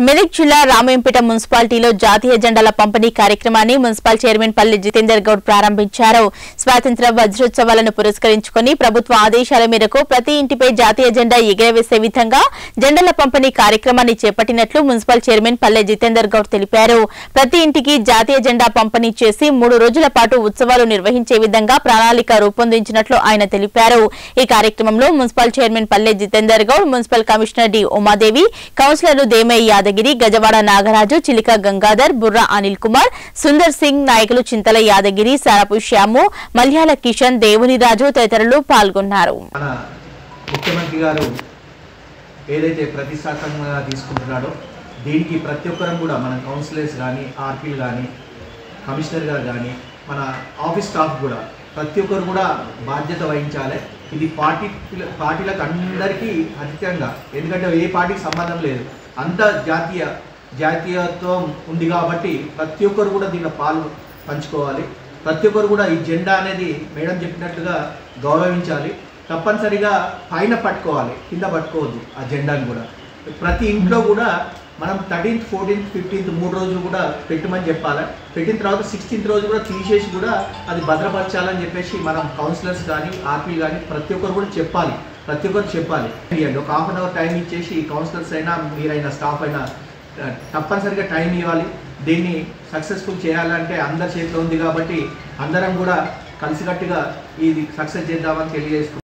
మెదక్ జిల్లా రామేంపేట మున్సిపాలిటీలో జాతీయ జెండాల పంపిణీ కార్యక్రమాన్ని మున్సిపల్ చైర్మన్ పల్లె జితేందర్ గౌడ్ ప్రారంభించారు. స్వాతంత్ర్య వజ్రోత్సవాలను పురస్కరించుకుని ప్రభుత్వ ఆదేశాల మేరకు ప్రతి ఇంటిపై జాతీయ జెండా ఎగురవేసే విధంగా జెండాల పంపిణీ కార్యక్రమాన్ని చేపట్టినట్లు మున్సిపల్ చైర్మన్ పల్లె జితేందర్ గౌడ్ తెలిపారు. ప్రతి ఇంటికి జాతీయ జెండా పంపిణీ చేసి 3 రోజుల పాటు ఉత్సవాలు నిర్వహించే విధంగా ప్రణాళిక రూపొందించినట్లు ఆయన తెలిపారు. ఈ కార్యక్రమంలో municipal chairman Palle Jitender Goud, municipal commissioner D Umadevi, కౌన్సిలర్లు దేమయ్య యాదగిరి, గజవాడ నాగరాజు, చిలిక గంగాధర్, బుర్రా అనిల్ కుమార్, సుందర్ సింగ్, నాయకులు చింతల యాదగిరి, సారపు శ్యాము, మల్యాల కిషన్, దేవుని రాజు తదితరులు పాల్గొన్నారు. ముఖ్యమంత్రి గారు ఏదైతే ప్రతిష్టాత్మకంగా తీసుకుంటున్నాడో దీనికి ప్రతి ఒక్కరం కూడా మన కౌన్సిలర్స్ కానీ, ఆర్పీలు కానీ, కమిషనర్ గారు కానీ, మన ఆఫీస్ స్టాఫ్ కూడా ప్రతి ఒక్కరు కూడా బాధ్యత వహించాలి. ఇది పార్టీలకు అందరికీ అతీతంగా, ఎందుకంటే ఏ పార్టీకి సంబంధం లేదు, అంత జాతీయత్వం ఉంది కాబట్టి ప్రతి ఒక్కరు కూడా దీనిలో పంచుకోవాలి. ప్రతి ఒక్కరు కూడా ఈ జెండా అనేది మేడం చెప్పినట్టుగా గౌరవించాలి. తప్పనిసరిగా పైన పట్టుకోవాలి, కింద పట్టుకోవద్దు. ఆ జెండాను కూడా ప్రతి ఇంట్లో కూడా మనం 13th, 14th, 15th 3 రోజులు కూడా పెట్టమని చెప్పాలి. పెట్టిన తర్వాత 16th రోజు కూడా తీసేసి కూడా అది భద్రపరచాలని చెప్పేసి మనం కౌన్సిలర్స్ కానీ, ఆర్పీ కానీ ప్రతి ఒక్కరు కూడా చెప్పాలి. ప్రతి ఒక్కరు చెప్పాలి. ఒక ½ an hour టైం ఇచ్చేసి కౌన్సిలర్స్ అయినా, మీరైనా, స్టాఫ్ అయినా తప్పనిసరిగా టైం ఇవ్వాలి. దీన్ని సక్సెస్ఫుల్ చేయాలంటే అందరి చేతిలో ఉంది కాబట్టి అందరం కూడా కలిసికట్టుగా ఇది సక్సెస్ చేద్దామని తెలియజేసుకుంటాం.